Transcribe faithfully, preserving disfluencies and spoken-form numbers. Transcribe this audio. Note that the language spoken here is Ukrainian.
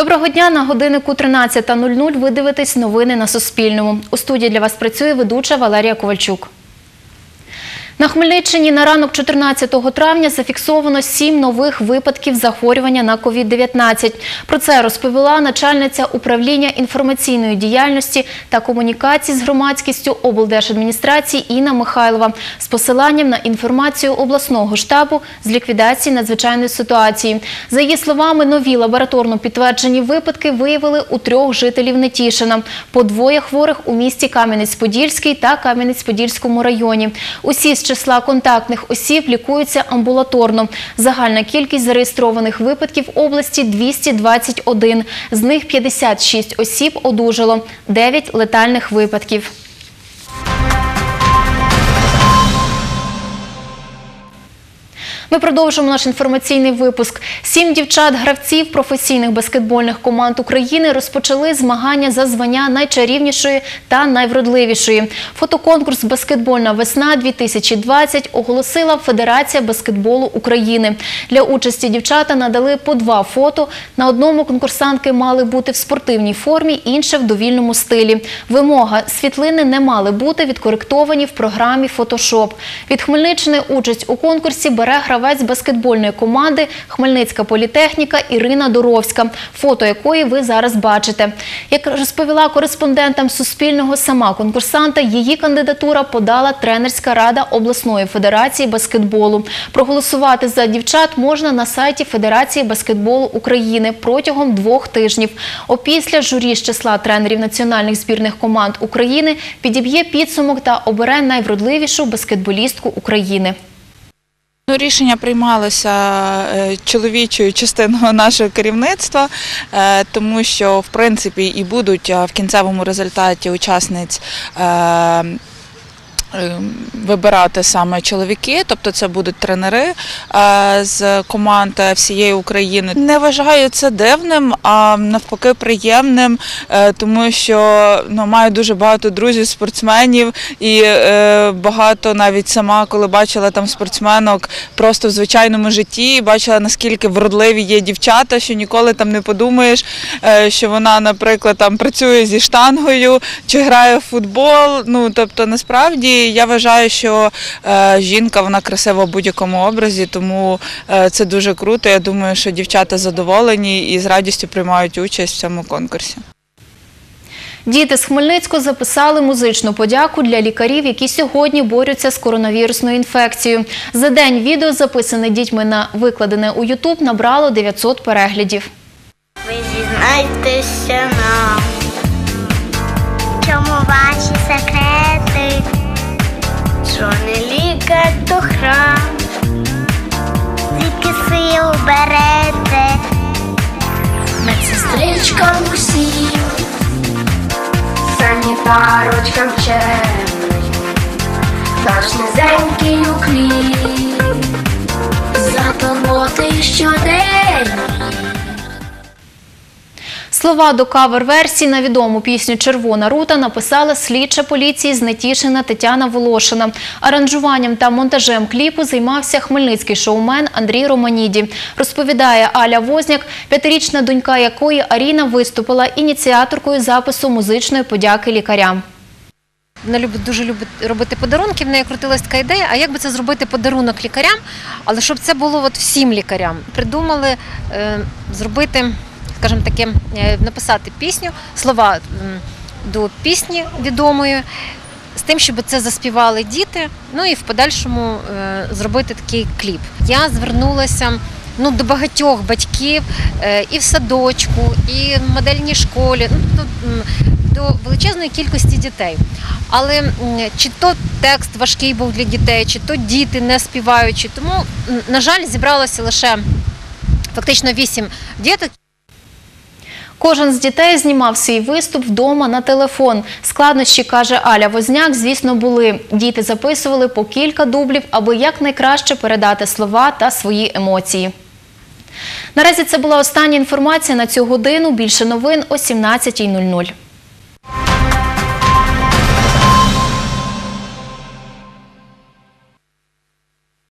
Доброго дня, на годиннику тринадцята нуль нуль ви дивитесь новини на Суспільному. У студії для вас працює ведуча Валерія Ковальчук. На Хмельниччині на ранок чотирнадцятого травня зафіксовано сім нових випадків захворювання на ковід дев'ятнадцять. Про це розповіла начальниця управління інформаційної діяльності та комунікацій з громадськістю облдержадміністрації Інна Михайлова з посиланням на інформацію обласного штабу з ліквідації надзвичайної ситуації. За її словами, нові лабораторно підтверджені випадки виявили у трьох жителів Нетішина. По двоє хворих у місті Кам'янець-Подільський та Кам'янець-Подільському районі. Усі з числа контактних осіб лікуються амбулаторно. Загальна кількість зареєстрованих випадків в області – двісті двадцять один. З них п'ятдесят шість осіб одужало, дев'ять летальних випадків. Ми продовжуємо наш інформаційний випуск. Сім дівчат-гравців професійних баскетбольних команд України розпочали змагання за звання найчарівнішої та найвродливішої. Фотоконкурс «Баскетбольна весна-дві тисячі двадцять» оголосила Федерація баскетболу України. Для участі дівчата надали по два фото. На одному конкурсантки мали бути в спортивній формі, інше в довільному стилі. Вимога – світлини не мали бути відкоректовані в програмі Photoshop. Від Хмельниччини участь у конкурсі бере гравець з баскетбольної команди «Хмельницька політехніка» Ірина Доровська, фото якої ви зараз бачите. Як розповіла кореспондентам Суспільного сама конкурсанта, її кандидатура подала тренерська рада обласної федерації баскетболу. Проголосувати за дівчат можна на сайті Федерації баскетболу України протягом двох тижнів. Опісля журі з числа тренерів національних збірних команд України підіб'є підсумок та обере найвродливішу баскетболістку України. Ну, рішення приймалося чоловічою частиною нашого керівництва, тому що, в принципі, і будуть в кінцевому результаті учасниць вибирати саме чоловіки, тобто це будуть тренери з команд всієї України. Не вважаю це дивним, а навпаки приємним, тому що ну, маю дуже багато друзів-спортсменів і багато навіть сама, коли бачила там спортсменок просто в звичайному житті, бачила, наскільки вродливі є дівчата, що ніколи там не подумаєш, що вона, наприклад, там працює зі штангою чи грає в футбол. Ну, тобто, насправді, я вважаю, що е, жінка, вона красива в будь-якому образі, тому е, це дуже круто. Я думаю, що дівчата задоволені і з радістю приймають участь в цьому конкурсі. Діти з Хмельницького записали музичну подяку для лікарів, які сьогодні борються з коронавірусною інфекцією. За день відео, записане дітьми на викладене у ютуб, набрало дев'ятсот переглядів. Ви зізнайтеся нам, чому ваші секрети, що не лікар, то храм, звідки сил берете, медсестричкам усім, санітарочкам чемним, наш низенький уклін, за турботи щодень. Слова до кавер-версії на відому пісню «Червона рута» написала слідча поліції з Нетішина Тетяна Волошина. Аранжуванням та монтажем кліпу займався хмельницький шоумен Андрій Романіді. Розповідає Аля Возняк, п'ятирічна донька якої Аріна виступила ініціаторкою запису музичної подяки лікарям. Вона любить, дуже любить робити подарунки, в неї крутилась така ідея, а як би це зробити подарунок лікарям, але щоб це було от всім лікарям. Придумали е, зробити, скажімо таке, написати пісню, слова до пісні відомої, з тим, щоб це заспівали діти, ну і в подальшому е, зробити такий кліп. Я звернулася ну, до багатьох батьків е, і в садочку, і в модельній школі, ну, до величезної кількості дітей. Але чи то текст важкий був для дітей, чи то діти не співаючи, тому, на жаль, зібралося лише фактично вісім діток. Кожен з дітей знімав свій виступ вдома на телефон. Складнощі, каже Аля Возняк, звісно, були. Діти записували по кілька дублів, аби якнайкраще передати слова та свої емоції. Наразі це була остання інформація на цю годину. Більше новин о сімнадцятій нуль нуль.